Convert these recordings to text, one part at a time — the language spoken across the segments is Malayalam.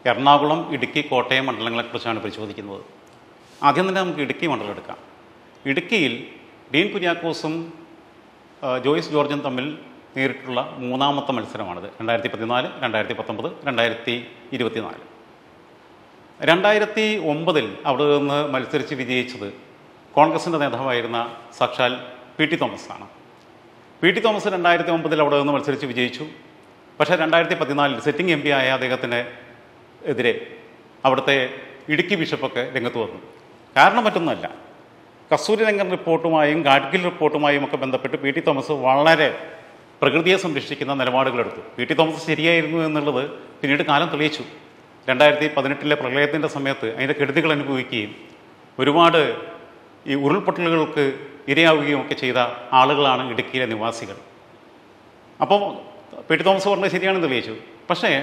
എറണാകുളം, ഇടുക്കി, കോട്ടയം മണ്ഡലങ്ങളെക്കുറിച്ചാണ് പരിശോധിക്കുന്നത്. ആദ്യം തന്നെ നമുക്ക് ഇടുക്കി മണ്ഡലം എടുക്കാം. ഇടുക്കിയിൽ ഡീൻ കുര്യാക്കോസും ജോയ്സ് ജോർജും തമ്മിൽ നേരിട്ടുള്ള മൂന്നാമത്തെ മത്സരമാണിത്. 2014, 2019, 2024. 2009 അവിടെ നിന്ന് മത്സരിച്ച് വിജയിച്ചത് കോൺഗ്രസിൻ്റെ നേതാവായിരുന്ന സാക്ഷാൽ പി ടി തോമസാണ്. പി ടി തോമസ് 2009 അവിടെ നിന്ന് മത്സരിച്ച് വിജയിച്ചു. പക്ഷേ 2014 സിറ്റിംഗ് എം പി ആയ അദ്ദേഹത്തിന് എതിരെ അവിടുത്തെ ഇടുക്കി ബിഷപ്പൊക്കെ രംഗത്ത് വന്നു. കാരണം മറ്റൊന്നുമല്ല, കസ്തൂരിരംഗൻ റിപ്പോർട്ടുമായും ഗാഡ്ഗിൽ റിപ്പോർട്ടുമായും ഒക്കെ ബന്ധപ്പെട്ട് പി ടി തോമസ് വളരെ പ്രകൃതിയെ സംരക്ഷിക്കുന്ന നിലപാടുകളെടുത്തു. പി ടി തോമസ് ശരിയായിരുന്നു എന്നുള്ളത് പിന്നീട് കാലം തെളിയിച്ചു. 2018 പ്രളയത്തിൻ്റെ സമയത്ത് അതിൻ്റെ കെടുതികൾ അനുഭവിക്കുകയും ഒരുപാട് ഈ ഉരുൾപൊട്ടലുകൾക്ക് ഇരയാവുകയും ഒക്കെ ചെയ്ത ആളുകളാണ് ഇടുക്കിയിലെ നിവാസികൾ. അപ്പോൾ പി ടി തോമസ് പറഞ്ഞത് ശരിയാണെന്ന് തെളിയിച്ചു. പക്ഷേ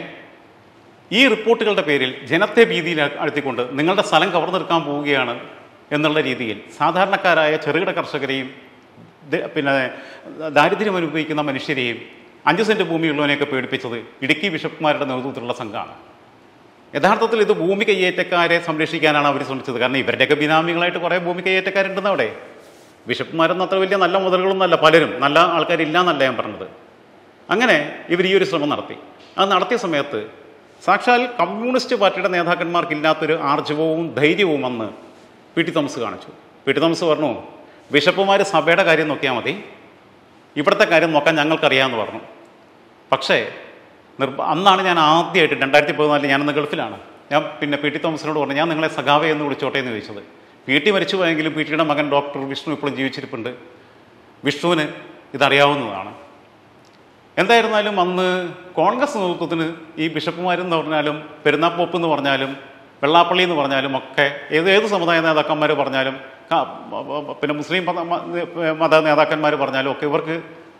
ഈ റിപ്പോർട്ടുകളുടെ പേരിൽ ജനത്തെ ഭീതിയിൽ അഴുത്തിക്കൊണ്ട് നിങ്ങളുടെ സ്ഥലം കവർന്നെടുക്കാൻ പോവുകയാണ് എന്നുള്ള രീതിയിൽ സാധാരണക്കാരായ ചെറുകിട കർഷകരെയും പിന്നെ ദാരിദ്ര്യം അനുഭവിക്കുന്ന മനുഷ്യരെയും 5 സെൻറ്റ് ഭൂമിയുള്ളവനെയൊക്കെ പേടിപ്പിച്ചത് ഇടുക്കി ബിഷപ്പുമാരുടെ നേതൃത്വത്തിലുള്ള സംഘമാണ്. യഥാർത്ഥത്തിൽ ഇത് ഭൂമി കയ്യേറ്റക്കാരെ സംരക്ഷിക്കാനാണ് അവർ ശ്രമിച്ചത്. കാരണം ഇവരുടെയൊക്കെ ബിനാമികളായിട്ട് കുറേ ഭൂമി കയ്യേറ്റക്കാരുണ്ടെന്ന് അവിടെ. ബിഷപ്പുമാരൊന്നും അത്ര വലിയ നല്ല മുതലുകളൊന്നുമല്ല, പലരും നല്ല ആൾക്കാരില്ല എന്നല്ല ഞാൻ പറഞ്ഞത്. അങ്ങനെ ഇവർ ഈ ഒരു ശ്രമം നടത്തി. അത് നടത്തിയ സമയത്ത് സാക്ഷാൽ കമ്മ്യൂണിസ്റ്റ് പാർട്ടിയുടെ നേതാക്കന്മാർക്കില്ലാത്തൊരു ആർജവവും ധൈര്യവും അന്ന് പി ടി തോമസ് കാണിച്ചു. പി ടി തോമസ് പറഞ്ഞു, ബിഷപ്പുമാർ സഭയുടെ കാര്യം നോക്കിയാൽ മതി, ഇവിടുത്തെ കാര്യം നോക്കാൻ ഞങ്ങൾക്കറിയാമെന്ന് പറഞ്ഞു. പക്ഷേ അന്നാണ് ഞാൻ ആദ്യമായിട്ട് 2014 ഞാനന്ന് ഗൾഫിലാണ്. ഞാൻ പിന്നെ പി ടി തോമസിനോട് പറഞ്ഞു, ഞാൻ നിങ്ങളെ സഖാവേ എന്ന് വിളിച്ചോട്ടെ എന്ന് ചോദിച്ചത്. പി ടി മരിച്ചു പോയെങ്കിലും പി ടിയുടെ മകൻ ഡോക്ടർ വിഷ്ണു ഇപ്പോഴും ജീവിച്ചിരിപ്പുണ്ട്. വിഷ്ണുവിന് ഇതറിയാവുന്നതാണ്. എന്തായിരുന്നാലും അന്ന് കോൺഗ്രസ് നേതൃത്വത്തിന് ഈ ബിഷപ്പുമാരെന്ന് പറഞ്ഞാലും പെരുന്നാപ്പോപ്പ് എന്ന് പറഞ്ഞാലും വെള്ളാപ്പള്ളി എന്ന് പറഞ്ഞാലും ഒക്കെ ഏത് സമുദായ നേതാക്കന്മാർ പറഞ്ഞാലും പിന്നെ മുസ്ലിം മത നേതാക്കന്മാർ പറഞ്ഞാലും ഒക്കെ ഇവർക്ക്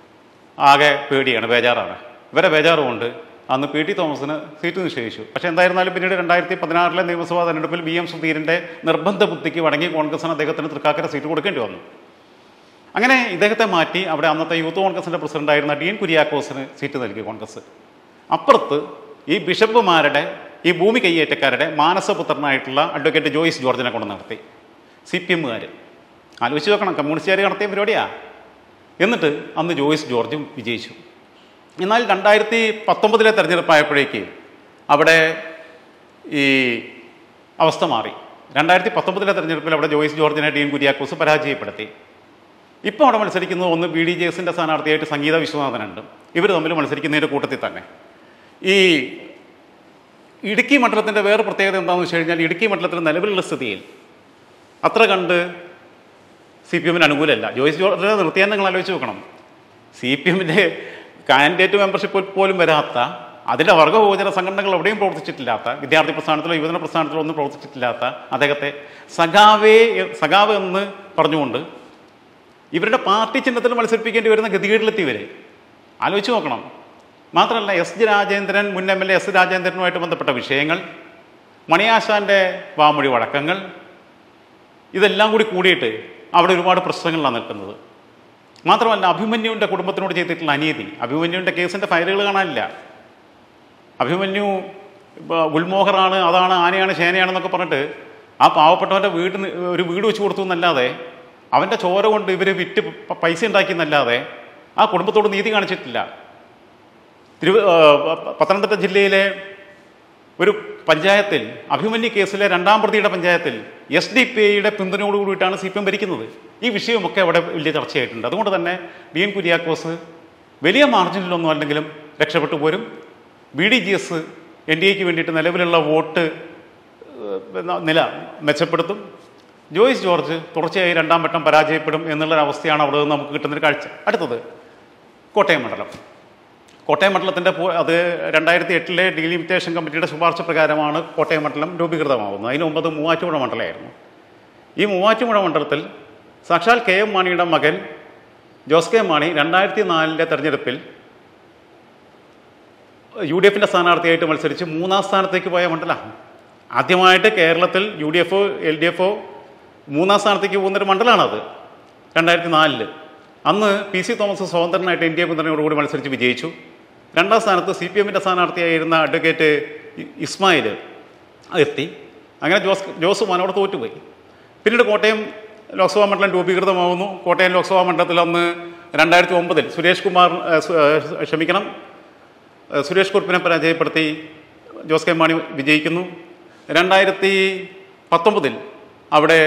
ആകെ പേടിയാണ്, ബേജാറാണ്. ഇവരെ ബേജാറുകൊണ്ട് അന്ന് പി ടി തോമസിന് സീറ്റ് നിഷേധിച്ചു. പക്ഷേ എന്തായിരുന്നാലും പിന്നീട് 2016 നിയമസഭാ തെരഞ്ഞെടുപ്പിൽ വി എം സുധീരൻ്റെ നിർബന്ധ ബുദ്ധിക്ക് വഴങ്ങി കോൺഗ്രസിന് അദ്ദേഹത്തിന് തൃക്കാക്കര സീറ്റ് കൊടുക്കേണ്ടി വന്നു. അങ്ങനെ ഇദ്ദേഹത്തെ മാറ്റി അവിടെ അന്നത്തെ യൂത്ത് കോൺഗ്രസിൻ്റെ പ്രസിഡൻ്റായിരുന്ന ഡീൻ കുര്യാക്കോസിന് സീറ്റ് നൽകി കോൺഗ്രസ്. അപ്പുറത്ത് ഈ ബിഷപ്പുമാരുടെ ഈ ഭൂമി കയ്യേറ്റക്കാരുടെ മാനസപുത്രനായിട്ടുള്ള അഡ്വക്കേറ്റ് ജോയ്സ് ജോർജിനെ കൊണ്ട് നടത്തി. CPM ആലോചിച്ച് നോക്കണം, കമ്മ്യൂണിസ്റ്റുകാർ നടത്തിയ പരിപാടിയാണ്. എന്നിട്ട് അന്ന് ജോയ്സ് ജോർജും വിജയിച്ചു. എന്നാൽ 2019 തെരഞ്ഞെടുപ്പായപ്പോഴേക്ക് അവിടെ ഈ അവസ്ഥ മാറി. 2019 തെരഞ്ഞെടുപ്പിൽ അവിടെ ജോയ്സ് ജോർജിനെ ഡീൻ കുര്യാക്കോസ് പരാജയപ്പെടുത്തി. ഇപ്പോൾ അവിടെ മത്സരിക്കുന്നത് ഒന്ന് BDJSൻ്റെ സ്ഥാനാർത്ഥിയായിട്ട് സംഗീത വിശ്വനാഥനുണ്ട്. ഇവർ തമ്മിൽ മത്സരിക്കുന്നതിൻ്റെ കൂട്ടത്തിൽ തന്നെ ഈ ഇടുക്കി മണ്ഡലത്തിൻ്റെ വേറെ പ്രത്യേകത എന്താണെന്ന് വെച്ച് കഴിഞ്ഞാൽ, ഇടുക്കി മണ്ഡലത്തിൽ നിലവിലുള്ള സ്ഥിതിയിൽ അത്ര കണ്ട് CPM അനുകൂലമല്ല. ജോയ്സ് ജോർജിനെ നിർത്തിയാൽ നിങ്ങൾ ആലോചിച്ച് നോക്കണം. CPMൻ്റെ കാൻഡിഡേറ്റ് മെമ്പർഷിപ്പ് പോലും വരാത്ത, അതിൻ്റെ വർഗ്ഗബഹുജന സംഘടനകൾ എവിടെയും പ്രവർത്തിച്ചിട്ടില്ലാത്ത, വിദ്യാർത്ഥി പ്രസ്ഥാനത്തിലോ യുവജന പ്രസ്ഥാനത്തിലോ ഒന്നും പ്രവർത്തിച്ചിട്ടില്ലാത്ത അദ്ദേഹത്തെ സഖാവ് എന്ന് പറഞ്ഞുകൊണ്ട് ഇവരുടെ പാർട്ടി ചിഹ്നത്തിൽ മത്സരിപ്പിക്കേണ്ടി വരുന്ന ഗതികേടിലെത്തി ഇവർ. ആലോചിച്ച് നോക്കണം. മാത്രമല്ല രാജേന്ദ്രൻ, മുൻ MLA S രാജേന്ദ്രനുമായിട്ട് ബന്ധപ്പെട്ട വിഷയങ്ങൾ, മണിയാശാൻ്റെ വാമൊഴി വഴക്കങ്ങൾ, ഇതെല്ലാം കൂടിയിട്ട് അവിടെ ഒരുപാട് പ്രശ്നങ്ങളാണ് നിൽക്കുന്നത്. മാത്രമല്ല അഭിമന്യുവിൻ്റെ കുടുംബത്തിനോട് ചെയ്തിട്ടുള്ള അനീതി, അഭിമന്യുവിൻ്റെ കേസിൻ്റെ ഫയലുകൾ കാണാനില്ല. അഭിമന്യു ഗുൽമോഹറാണ്, അതാണ്, ആനയാണ്, ശേനയാണെന്നൊക്കെ പറഞ്ഞിട്ട് ആ പാവപ്പെട്ടവൻ്റെ ഒരു വീട് വെച്ച് കൊടുത്തു എന്നല്ലാതെ, അവൻ്റെ ചോര കൊണ്ട് ഇവർ വിറ്റ് പൈസ ഉണ്ടാക്കിയെന്നല്ലാതെ ആ കുടുംബത്തോട് നീതി കാണിച്ചിട്ടില്ല. പത്തനംതിട്ട ജില്ലയിലെ ഒരു പഞ്ചായത്തിൽ, അഭിമന്യു കേസിലെ 2ാം പ്രതിയുടെ പഞ്ചായത്തിൽ SDPIയുടെ പിന്തുണയോടുകൂടിയിട്ടാണ് CPM ഭരിക്കുന്നത്. ഈ വിഷയമൊക്കെ അവിടെ വലിയ ചർച്ചയായിട്ടുണ്ട്. അതുകൊണ്ട് തന്നെ ഡീൻ കുര്യാക്കോസ് വലിയ മാർജിനിലൊന്നും അല്ലെങ്കിലും രക്ഷപ്പെട്ടു പോരും. BDJS NDAക്ക് വേണ്ടിയിട്ട് നിലവിലുള്ള വോട്ട് നില മെച്ചപ്പെടുത്തും. ജോയ്സ് ജോർജ് തുടർച്ചയായി 2ാം വട്ടം പരാജയപ്പെടും എന്നുള്ളൊരവസ്ഥയാണ് അവിടെ നിന്ന് നമുക്ക് കിട്ടുന്നൊരു കാഴ്ച. അടുത്തത് കോട്ടയം മണ്ഡലം. കോട്ടയം മണ്ഡലത്തിൻ്റെ അത് 2008 ഡീലിമിറ്റേഷൻ കമ്മിറ്റിയുടെ ശുപാർശ പ്രകാരമാണ് കോട്ടയം മണ്ഡലം രൂപീകൃതമാകുന്നത്. അതിന് മുമ്പ് മൂവാറ്റുപുഴ മണ്ഡലമായിരുന്നു. ഈ മൂവാറ്റുപുഴ മണ്ഡലത്തിൽ സാക്ഷാൽ KM മാണിയുടെ മകൻ ജോസ് കെ മാണി 2004 തെരഞ്ഞെടുപ്പിൽ UDFൻ്റെ സ്ഥാനാർത്ഥിയായിട്ട് മത്സരിച്ച് 3ാം സ്ഥാനത്തേക്ക് പോയ മണ്ഡലമാണ്. ആദ്യമായിട്ട് കേരളത്തിൽ UDFO LDFO 3ാം സ്ഥാനത്തേക്ക് പോകുന്നൊരു മണ്ഡലമാണത്. 2004 അന്ന് PC തോമസ് സ്വതന്ത്രനായിട്ട് NDA പിന്തുണയോടുകൂടി മത്സരിച്ച് വിജയിച്ചു. 2ാം സ്ഥാനത്ത് CPMൻ്റെ സ്ഥാനാർത്ഥിയായിരുന്ന അഡ്വക്കേറ്റ് ഇസ്മായിൽ എത്തി. അങ്ങനെ ജോസ് മാനോട് തോറ്റുപോയി. പിന്നീട് കോട്ടയം ലോക്സഭാ മണ്ഡലം രൂപീകൃതമാവുന്നു. കോട്ടയം ലോക്സഭാ മണ്ഡലത്തിൽ അന്ന് 2009 സുരേഷ് കുറുപ്പിനെ പരാജയപ്പെടുത്തി ജോസ് കെ മാണി വിജയിക്കുന്നു. 2019 അവിടെ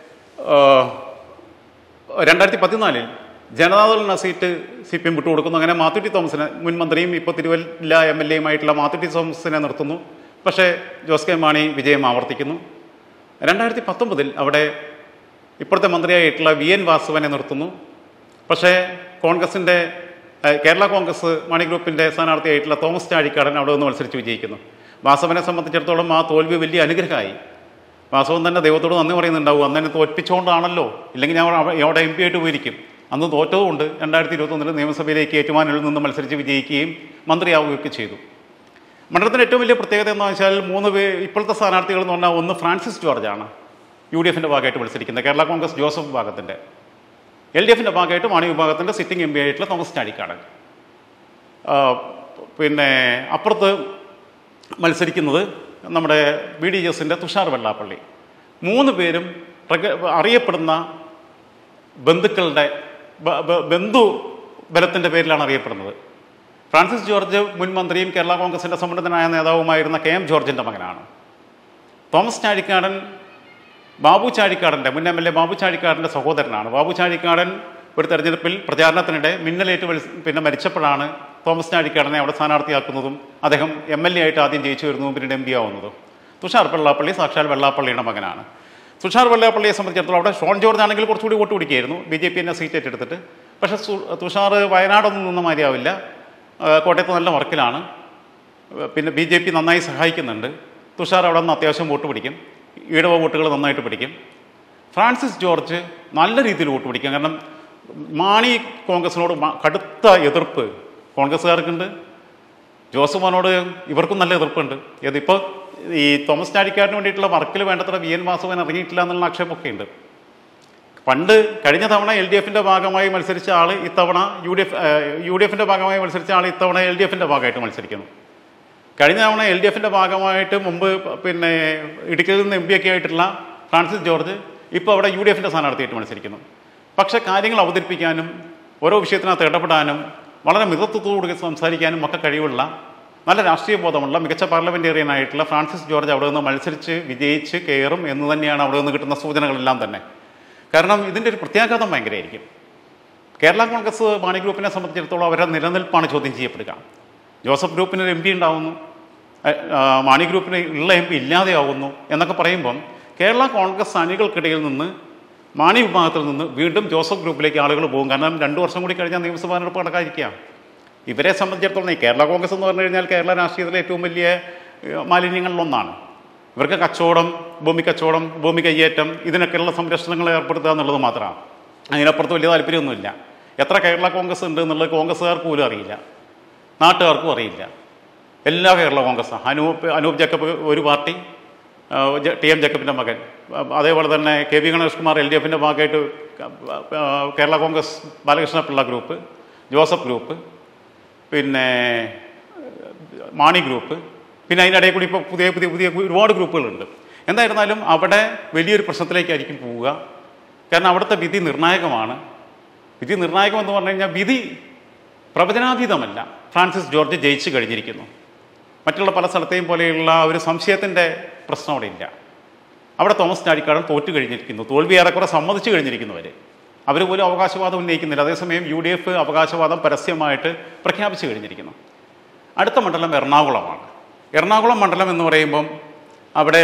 2014 ജനതാദളിന് സീറ്റ് CPM വിട്ടുകൊടുക്കുന്നു. അങ്ങനെ മാത്തുട്ടി തോമസിനെ, മുൻ മന്ത്രിയും ഇപ്പോൾ തിരുവല്ല MLA യുമായിട്ടുള്ള മാത്തുട്ടി തോമസിനെ നിർത്തുന്നു. പക്ഷേ ജോസ് കെ മാണി വിജയം ആവർത്തിക്കുന്നു. 2019 അവിടെ ഇപ്പോഴത്തെ മന്ത്രിയായിട്ടുള്ള VN വാസവനെ നിർത്തുന്നു. പക്ഷേ കോൺഗ്രസിൻ്റെ കേരള കോൺഗ്രസ് മാണി ഗ്രൂപ്പിൻ്റെ സ്ഥാനാർത്ഥിയായിട്ടുള്ള തോമസ് ചാഴിക്കാടൻ അവിടെ നിന്ന് മത്സരിച്ച് വിജയിക്കുന്നു. വാസവനെ സംബന്ധിച്ചിടത്തോളം ആ തോൽവി വലിയ അനുഗ്രഹമായി. വാസവൻ തന്നെ ദൈവത്തോട് നന്ദി പറയുന്നുണ്ടാവും. അന്ന് തന്നെ തോൽപ്പിച്ചുകൊണ്ടാണല്ലോ, ഇല്ലെങ്കിൽ ഞാൻ അവിടെ MP ആയിട്ട് പോയിരിക്കും. അന്ന് തോറ്റതുകൊണ്ട് 2021 നിയമസഭയിലേക്ക് ഏറ്റുമാനൂരിൽ നിന്ന് മത്സരിച്ച് വിജയിക്കുകയും മന്ത്രിയാവുകയൊക്കെ ചെയ്തു. മണ്ഡലത്തിൻ്റെ ഏറ്റവും വലിയ പ്രത്യേകത എന്ന് വെച്ചാൽ 3 ഇപ്പോഴത്തെ സ്ഥാനാർത്ഥികൾ എന്ന് പറഞ്ഞാൽ ഒന്ന് ഫ്രാൻസിസ് ജോർജാണ് UDFൻ്റെ ഭാഗമായിട്ട് മത്സരിക്കുന്നത്, കേരള കോൺഗ്രസ് ജോസഫ് വിഭാഗത്തിൻ്റെ. LDFൻ്റെ ഭാഗമായിട്ട് മാണി വിഭാഗത്തിൻ്റെ സിറ്റിംഗ് MP ആയിട്ടുള്ള തോമസ് ചാഴിക്കാടൻ. പിന്നെ അപ്പുറത്ത് മത്സരിക്കുന്നത് നമ്മുടെ BDJSൻ്റെ തുഷാർ വെള്ളാപ്പള്ളി. 3 പേരും അറിയപ്പെടുന്ന ബന്ധുക്കളുടെ ബന്ധു ബലത്തിൻ്റെ പേരിലാണ് അറിയപ്പെടുന്നത്. ഫ്രാൻസിസ് ജോർജ് മുൻ മന്ത്രിയും കേരള കോൺഗ്രസിൻ്റെ സമുന്നതനായ നേതാവുമായിരുന്ന KM ജോർജിൻ്റെ മകനാണ്. തോമസ് ചാഴിക്കാടൻ ബാബു ചാഴിക്കാടൻ്റെ, മുൻ MLA ബാബു ചാഴിക്കാടൻ്റെ സഹോദരനാണ്. ബാബു ചാഴിക്കാടൻ ഒരു തെരഞ്ഞെടുപ്പിൽ പ്രചാരണത്തിനിടെ മിന്നലേറ്റ് മരിച്ചപ്പോഴാണ് തോമസ് ചാഴിക്കാടനെ അവിടെ സ്ഥാനാർത്ഥിയാക്കുന്നതും അദ്ദേഹം MLA ആയിട്ട് ആദ്യം ജയിച്ചു വരുന്നതും പിന്നീട് MP ആവുന്നതും. തുഷാർ വെള്ളാപ്പള്ളി സാക്ഷാൽ വെള്ളാപ്പള്ളിയുടെ മകനാണ്. തുഷാർ വെള്ളാപ്പള്ളിയെ സംബന്ധിച്ചിടത്തോളം അവിടെ ഷോൺ ജോർജ് ആണെങ്കിൽ കുറച്ചുകൂടി വോട്ട് പിടിക്കുകയായിരുന്നു, BJP എന്നെ സീറ്റ് ഏറ്റെടുത്തിട്ട്. പക്ഷേ തുഷാർ വയനാടൊന്നും നിന്ന മാതിരിയാവില്ല, കോട്ടയത്ത് നല്ല വർക്കിലാണ്. പിന്നെ BJP നന്നായി സഹായിക്കുന്നുണ്ട്. തുഷാർ അവിടെ നിന്ന് അത്യാവശ്യം വോട്ട് പിടിക്കും, ഈഴവ വോട്ടുകൾ നന്നായിട്ട് പിടിക്കും. ഫ്രാൻസിസ് ജോർജ് നല്ല രീതിയിൽ വോട്ട് പിടിക്കും. കാരണം മാണി കോൺഗ്രസിനോട് കടുത്ത എതിർപ്പ് കോൺഗ്രസ്സുകാർക്കുണ്ട്, ജോസ് മാനോട് ഇവർക്കും നല്ല എതിർപ്പുണ്ട്. ഇതിപ്പോൾ ഈ തോമസ് ചാഴിക്കാടിന് വേണ്ടിയിട്ടുള്ള വർക്കിൽ വേണ്ടത്ര VN വാസവൻ ഇറങ്ങിയിട്ടില്ല എന്നുള്ള ആക്ഷേപമൊക്കെ ഉണ്ട്. പണ്ട് കഴിഞ്ഞ തവണ LDFൻ്റെ ഭാഗമായി മത്സരിച്ച ആൾ ഇത്തവണ UDFൻ്റെ ഭാഗമായി മത്സരിച്ച ആൾ ഇത്തവണ LDFൻ്റെ ഭാഗമായിട്ട് മത്സരിക്കുന്നു. കഴിഞ്ഞ തവണ LDFൻ്റെ ഭാഗമായിട്ട് മുമ്പ് പിന്നെ ഇടുക്കിയിൽ നിന്ന് MP ഒക്കെ ആയിട്ടുള്ള ഫ്രാൻസിസ് ജോർജ് ഇപ്പോൾ അവിടെ UDFൻ്റെ സ്ഥാനാർത്ഥിയായിട്ട് മത്സരിക്കുന്നു. പക്ഷേ കാര്യങ്ങൾ അവതരിപ്പിക്കാനും ഓരോ വിഷയത്തിനകത്ത് ഇടപെടാനും വളരെ മിതത്വത്തോടുകൂടി സംസാരിക്കാനും ഒക്കെ കഴിവുള്ള നല്ല രാഷ്ട്രീയ ബോധമുള്ള മികച്ച പാർലമെൻറ്റേറിയൻ ആയിട്ടുള്ള ഫ്രാൻസിസ് ജോർജ് അവിടെ നിന്ന് മത്സരിച്ച് വിജയിച്ച് കയറും എന്ന് തന്നെയാണ് അവിടെ നിന്ന് കിട്ടുന്ന സൂചനകളെല്ലാം തന്നെ. കാരണം ഇതിൻ്റെ ഒരു പ്രത്യാഘാതം ഭയങ്കരമായിരിക്കും. കേരള കോൺഗ്രസ് മാണി ഗ്രൂപ്പിനെ സംബന്ധിച്ചിടത്തോളം അവരുടെ നിലനിൽപ്പാണ് ചോദ്യം ചെയ്യപ്പെടുക. ജോസഫ് ഗ്രൂപ്പിന് ഒരു MP ഉണ്ടാവുന്നു, മാണി ഗ്രൂപ്പിന് ഉള്ള MP ഇല്ലാതെയാവുന്നു എന്നൊക്കെ പറയുമ്പം കേരള കോൺഗ്രസ് അണികൾക്കിടയിൽ നിന്ന് മാണി വിഭാഗത്തിൽ നിന്ന് വീണ്ടും ജോസഫ് ഗ്രൂപ്പിലേക്ക് ആളുകൾ പോകും. കാരണം 2 വർഷം കൂടി കഴിഞ്ഞാൽ നിയമസഭാ തെരഞ്ഞെടുപ്പ് നടക്കാതിരിക്കുക. ഇവരെ സംബന്ധിച്ചിടത്തോളം ഈ കേരള കോൺഗ്രസ് എന്ന് പറഞ്ഞു കഴിഞ്ഞാൽ കേരള രാഷ്ട്രീയത്തിലെ ഏറ്റവും വലിയ മാലിന്യങ്ങളിലൊന്നാണ്. ഇവർക്ക് കച്ചവടം, ഭൂമി കയ്യേറ്റം, ഇതിനൊക്കെയുള്ള സംരക്ഷണങ്ങൾ ഏർപ്പെടുത്തുക എന്നുള്ളത് മാത്രമാണ്. അതിനപ്പുറത്ത് വലിയ താല്പര്യമൊന്നുമില്ല. എത്ര കേരള കോൺഗ്രസ് ഉണ്ട് എന്നുള്ളത് കോൺഗ്രസ്സുകാർക്ക് പോലും അറിയില്ല, നാട്ടുകാർക്കും അറിയില്ല. എല്ലാ കേരള കോൺഗ്രസ്സാണ്. അനൂപ് ജേക്കബ് ഒരു പാർട്ടി, TM ജേക്കബിൻ്റെ മകൻ, അതേപോലെ തന്നെ KV ഗണേഷ് കുമാർ LDFൻ്റെ ഭാഗമായിട്ട് കേരള കോൺഗ്രസ് ബാലകൃഷ്ണ പിള്ള ഗ്രൂപ്പ്, ജോസഫ് ഗ്രൂപ്പ്, പിന്നെ മാണി ഗ്രൂപ്പ്, പിന്നെ അതിനിടയിൽ കൂടി ഇപ്പോൾ പുതിയ ഒരുപാട് ഗ്രൂപ്പുകളുണ്ട്. എന്തായിരുന്നാലും അവിടെ വലിയൊരു പ്രശ്നത്തിലേക്കായിരിക്കും പോവുക. കാരണം അവിടുത്തെ വിധി നിർണായകമാണ്. വിധി നിർണായകമെന്ന് പറഞ്ഞു കഴിഞ്ഞാൽ വിധി പ്രവചനാതീതമല്ല. ഫ്രാൻസിസ് ജോർജ് ജയിച്ചു കഴിഞ്ഞിരിക്കുന്നു. മറ്റുള്ള പല സ്ഥലത്തെയും പോലെയുള്ള ഒരു സംശയത്തിൻ്റെ പ്രശ്നം അവിടെ ഇല്ല. അവിടെ തോമസ് ചാഴിക്കാടൻ തോറ്റു കഴിഞ്ഞിരിക്കുന്നു, തോൽവി ഏറെക്കുറെ സമ്മതിച്ചു കഴിഞ്ഞിരിക്കുന്നവർ. അവർ പോലും അവകാശവാദം ഉന്നയിക്കുന്നില്ല. അതേസമയം UDF അവകാശവാദം പരസ്യമായിട്ട് പ്രഖ്യാപിച്ചു കഴിഞ്ഞിരിക്കുന്നു. അടുത്ത മണ്ഡലം എറണാകുളമാണ്. എറണാകുളം മണ്ഡലം എന്ന് പറയുമ്പം അവിടെ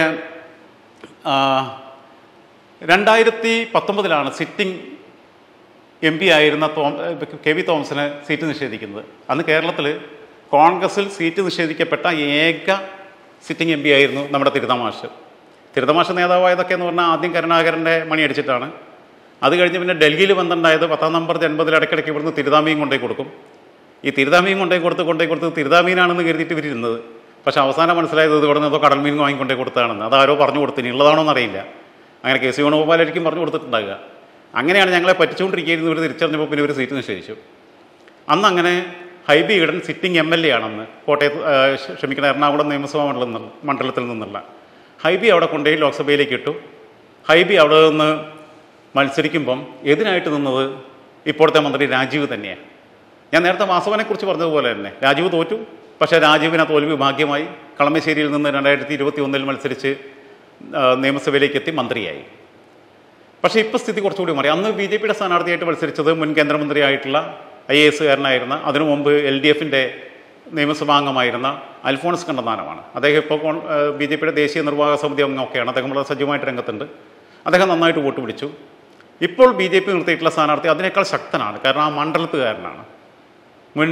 2019 സിറ്റിംഗ് MP ആയിരുന്ന KV തോമസിന് സീറ്റ് നിഷേധിക്കുന്നത്. അന്ന് കേരളത്തിൽ കോൺഗ്രസിൽ സീറ്റ് നിഷേധിക്കപ്പെട്ട ഏക സിറ്റിംഗ് MP ആയിരുന്നു നമ്മുടെ തിരുതമാഷ് നേതാവായതൊക്കെ എന്ന് പറഞ്ഞാൽ ആദ്യം കരുണാകരൻ്റെ മണിയടിച്ചിട്ടാണ്. അത് കഴിഞ്ഞ് പിന്നെ ഡൽഹിയിൽ ബന്ധമുണ്ടായത് 10ാം നമ്പർ ജൻപതിൽ ഇടയ്ക്കിടയ്ക്ക് ഇവിടുന്ന് തിരുതാമയും കൊണ്ടേ കൊടുക്കും. ഈ തിരുതാമയും കൊണ്ടേ കൊടുത്ത് തിരുതാമീനാണെന്ന് കരുതിയിട്ട് ഇവരിരുന്നത്. പക്ഷേ അവസാനം മനസ്സിലായത് ഇത് ഇവിടെ നിന്നോ കടൽമീൻ വാങ്ങിക്കൊണ്ടേ കൊടുത്താണെന്ന്. അതാരോ പറഞ്ഞു കൊടുത്തിന്, ഉള്ളതാണോ എന്നറിയില്ല. അങ്ങനെ KC വേണുഗോപാലായിരിക്കും പറഞ്ഞു കൊടുത്തിട്ടുണ്ടാകുക. അങ്ങനെയാണ് ഞങ്ങളെ പറ്റിച്ചുകൊണ്ടിരിക്കുന്നത്. ഇവർ തിരിച്ചറിഞ്ഞപ്പോൾ പിന്നെ ഇവർ സീറ്റ് നിഷേധിച്ചു. അന്ന് അങ്ങനെ ഹൈബി ഈഡൻ സിറ്റിംഗ് MLA ആണെന്ന് എറണാകുളം നിയമസഭാ മണ്ഡലത്തിൽ നിന്നുള്ള ഹൈബി അവിടെ കൊണ്ടുപോയി ലോക്സഭയിലേക്ക് ഇട്ടു. ഹൈബി അവിടെ നിന്ന് മത്സരിക്കുമ്പം എതിനായിട്ട് നിന്നത് ഇപ്പോഴത്തെ മന്ത്രി രാജീവ് തന്നെയാണ്. ഞാൻ നേരത്തെ വാസവനെക്കുറിച്ച് പറഞ്ഞതുപോലെ തന്നെ രാജീവ് തോറ്റു. പക്ഷേ രാജീവിന് ആ തോൽവി ഭാഗ്യമായി. കളമശ്ശേരിയിൽ നിന്ന് 2021 മത്സരിച്ച് നിയമസഭയിലേക്ക് എത്തി മന്ത്രിയായി. പക്ഷേ ഇപ്പോൾ സ്ഥിതി കുറച്ചുകൂടി മാറി. അന്ന് BJPയുടെ സ്ഥാനാർത്ഥിയായിട്ട് മത്സരിച്ചത് മുൻ കേന്ദ്രമന്ത്രിയായിട്ടുള്ള IAS കാരനായിരുന്ന, അതിനു മുമ്പ് LDFൻ്റെ നിയമസഭാംഗമായിരുന്ന അൽഫോൺസ് കണ്ണന്താനമാണ്. അദ്ദേഹം ഇപ്പോൾ BJPയുടെ ദേശീയ നിർവാഹക സമിതി അംഗമൊക്കെയാണ്. അദ്ദേഹം വളരെ സജീവമായിട്ട് രംഗത്തുണ്ട്. അദ്ദേഹം നന്നായിട്ട് വോട്ട് പിടിച്ചു. ഇപ്പോൾ BJP നിർത്തിയിട്ടുള്ള സ്ഥാനാർത്ഥി അതിനേക്കാൾ ശക്തനാണ്. കാരണം ആ മണ്ഡലത്തുകാരനാണ്. മുൻ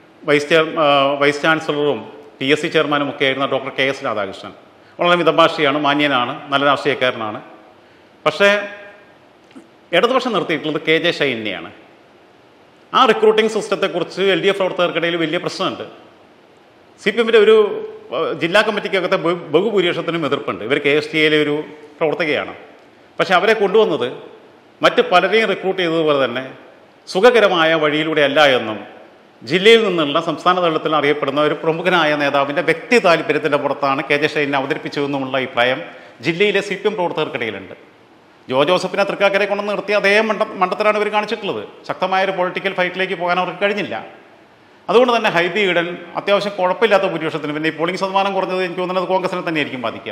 വൈസ് ചാൻസലറും PSC ചെയർമാനും ഒക്കെ ആയിരുന്ന ഡോക്ടർ KS രാധാകൃഷ്ണൻ വളരെ മിതഭാഷിയാണ്, മാന്യനാണ്, നല്ല രാഷ്ട്രീയക്കാരനാണ്. പക്ഷേ ഇടതുപക്ഷം നിർത്തിയിട്ടുള്ളത് KJ ഷൈനെയാണ്. ആ റിക്രൂട്ടിംഗ് സിസ്റ്റത്തെക്കുറിച്ച് LDF പ്രവർത്തകർക്കിടയിൽ വലിയ പ്രശ്നമുണ്ട്. CPMൻ്റെ ഒരു ജില്ലാ കമ്മിറ്റിക്കകത്തെ ബഹുഭൂരിപക്ഷത്തിനും എതിർപ്പുണ്ട്. ഇവർ KSTAയിലെ ഒരു പ്രവർത്തകയാണ്. പക്ഷേ അവരെ കൊണ്ടുവന്നത് മറ്റ് പലരെയും റിക്രൂട്ട് ചെയ്തതുപോലെ തന്നെ സുഖകരമായ വഴിയിലൂടെ അല്ല എന്നും ജില്ലയിൽ നിന്നുള്ള സംസ്ഥാന തലത്തിൽ അറിയപ്പെടുന്ന ഒരു പ്രമുഖനായ നേതാവിൻ്റെ വ്യക്തി താല്പര്യത്തിൻ്റെ പുറത്താണ് KJ ഷൈനെ അവതരിപ്പിച്ചതെന്നുമുള്ള അഭിപ്രായം ജില്ലയിലെ CPM പ്രവർത്തകർക്കിടയിലുണ്ട്. ജോസഫിനെ തൃക്കാക്കരെ കൊണ്ടു നിർത്തി അതേ മണ്ഡലത്തിലാണ് ഇവർ കാണിച്ചിട്ടുള്ളത്. ശക്തമായൊരു പൊളിറ്റിക്കൽ ഫൈറ്റിലേക്ക് പോകാൻ അവർക്ക് കഴിഞ്ഞില്ല. അതുകൊണ്ട് തന്നെ ഹൈബി ഈഡൻ അത്യാവശ്യം കുഴപ്പമില്ലാത്ത ഭൂരിപക്ഷത്തിന്, പിന്നെ ഈ പോളിംഗ് ശതമാനം കുറഞ്ഞത് എനിക്ക് തോന്നുന്നത് കോൺഗ്രസിനെ തന്നെയായിരിക്കും ബാധിക്കുക.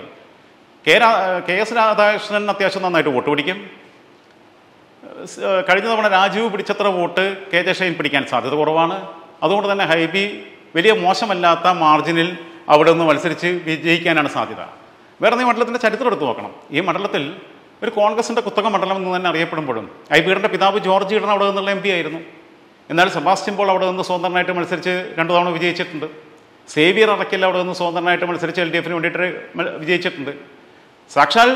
KS രാധാകൃഷ്ണൻ അത്യാവശ്യം നന്നായിട്ട് വോട്ട് പിടിക്കും. കഴിഞ്ഞ തവണ രാജീവ് പിടിച്ചത്ര വോട്ട് KJ ഷൈൻ പിടിക്കാൻ സാധ്യത കുറവാണ്. അതുകൊണ്ട് തന്നെ ഹൈബി വലിയ മോശമല്ലാത്ത മാർജിനിൽ അവിടെ നിന്ന് മത്സരിച്ച് വിജയിക്കാനാണ് സാധ്യത. വേറെ ഈ മണ്ഡലത്തിൻ്റെ ചരിത്രം എടുത്തു നോക്കണം. ഈ മണ്ഡലത്തിൽ ഒരു കോൺഗ്രസിൻ്റെ കുത്തക മണ്ഡലം എന്ന് തന്നെ അറിയപ്പെടുമ്പോഴും ഹൈബി ഈഡൻ്റെ പിതാവ് ജോർജ് ഈഡൻ അവിടെ നിന്നുള്ള MP ആയിരുന്നു. എന്നാൽ സെബാസ്റ്റ്യൻ പോൾ അവിടെ നിന്ന് സ്വതന്ത്രനായിട്ട് മത്സരിച്ച് 2 തവണ വിജയിച്ചിട്ടുണ്ട്. സേവിയർ അറക്കൽ അവിടെ നിന്ന് സ്വതന്ത്രനായിട്ട് മത്സരിച്ച് LDFന് വേണ്ടിയിട്ട് വിജയിച്ചിട്ടുണ്ട്. സാക്ഷാൽ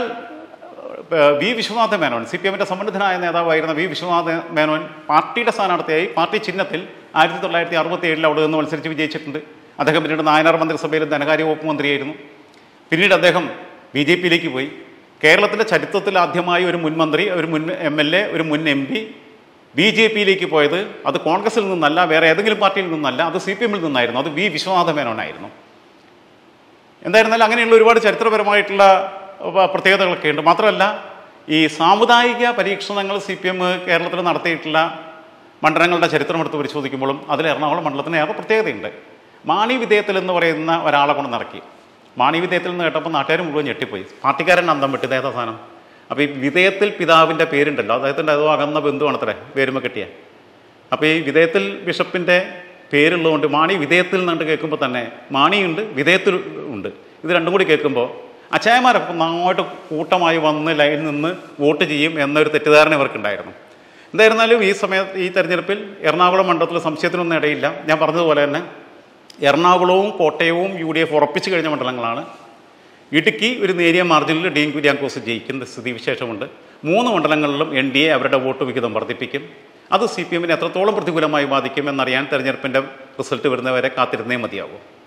V വിശ്വനാഥ മേനോൻ, CPMൻ്റെ സമ്മന്നതനായ നേതാവായിരുന്ന V വിശ്വനാഥ മേനോൻ പാർട്ടിയുടെ സ്ഥാനാർത്ഥിയായി പാർട്ടി ചിഹ്നത്തിൽ 1967 അവിടെ നിന്ന് മത്സരിച്ച് വിജയിച്ചിട്ടുണ്ട്. അദ്ദേഹം പിന്നീട് നായനാർ മന്ത്രിസഭയിൽ ധനകാര്യ വകുപ്പ് മന്ത്രിയായിരുന്നു. പിന്നീട് അദ്ദേഹം BJPയിലേക്ക് പോയി. കേരളത്തിൻ്റെ ചരിത്രത്തിൽ ആദ്യമായി ഒരു മുൻ മന്ത്രി, ഒരു മുൻ MLA, ഒരു മുൻ MP BJPയിലേക്ക് പോയത് അത് കോൺഗ്രസിൽ നിന്നല്ല, വേറെ ഏതെങ്കിലും പാർട്ടിയിൽ നിന്നല്ല, അത് CPMൽ നിന്നായിരുന്നു. അത് V വിശ്വനാഥ മേനോനായിരുന്നു. എന്തായിരുന്നാലും അങ്ങനെയുള്ള ഒരുപാട് ചരിത്രപരമായിട്ടുള്ള പ്രത്യേകതകളൊക്കെ ഉണ്ട്. മാത്രമല്ല ഈ സാമുദായിക പരീക്ഷണങ്ങൾ CPM കേരളത്തിൽ നടത്തിയിട്ടുള്ള മണ്ഡലങ്ങളുടെ ചരിത്രം എടുത്ത് പരിശോധിക്കുമ്പോഴും അതിൽ എറണാകുളം മണ്ഡലത്തിന് ഏറെ പ്രത്യേകതയുണ്ട്. മാണി വിധേയത്തിൽ എന്ന് പറയുന്ന ഒരാളെ കൊണ്ട് നടക്കി. മാണി വിധേയത്തിൽ നിന്ന് കേട്ടപ്പോൾ നാട്ടുകാർ മുഴുവൻ ഞെട്ടിപ്പോയി. പാർട്ടിക്കാരൻ അന്തം വിട്ട് ഇതേതാ സാധനം. അപ്പോൾ ഈ വിധേയത്തിൽ പിതാവിൻ്റെ പേരുണ്ടല്ലോ, അദ്ദേഹത്തിൻ്റെ അതോ അകന്ന ബന്ധുവാണത്രേ പേരുമ കിട്ടിയ. അപ്പോൾ ഈ വിധേയത്തിൽ ബിഷപ്പിൻ്റെ പേരുള്ളതുകൊണ്ട് മാണി വിധേയത്തിൽ നിന്നുകൊണ്ട് കേൾക്കുമ്പോൾ തന്നെ മാണിയുണ്ട്, വിധേയത്തിൽ ഉണ്ട്. ഇത് രണ്ടും കൂടി കേൾക്കുമ്പോൾ അച്ചായന്മാരൊക്കെ നന്നായിട്ട് കൂട്ടമായി വന്ന് ലൈനിൽ നിന്ന് വോട്ട് ചെയ്യും എന്നൊരു തെറ്റിദ്ധാരണ ഇവർക്കുണ്ടായിരുന്നു. എന്തായിരുന്നാലും ഈ തെരഞ്ഞെടുപ്പിൽ എറണാകുളം മണ്ഡലത്തിൽ സംശയത്തിനൊന്നും ഇടയില്ല. ഞാൻ പറഞ്ഞതുപോലെ തന്നെ എറണാകുളവും കോട്ടയവും UDF ഉറപ്പിച്ചു കഴിഞ്ഞ മണ്ഡലങ്ങളാണ്. ഇടുക്കി ഒരു നേരിയ മാർജിനിൽ ഡീൻ കുര്യാക്കോസ് ജയിക്കുന്ന സ്ഥിതിവിശേഷമുണ്ട്. 3 മണ്ഡലങ്ങളിലും NDA അവരുടെ വോട്ട് വിഹിതം വർദ്ധിപ്പിക്കും. അത് CPMനെ എത്രത്തോളം പ്രതികൂലമായി ബാധിക്കും എന്നറിയാൻ തെരഞ്ഞെടുപ്പിൻ്റെ റിസൾട്ട് വരുന്നവരെ കാത്തിരുന്നേ മതിയാകും.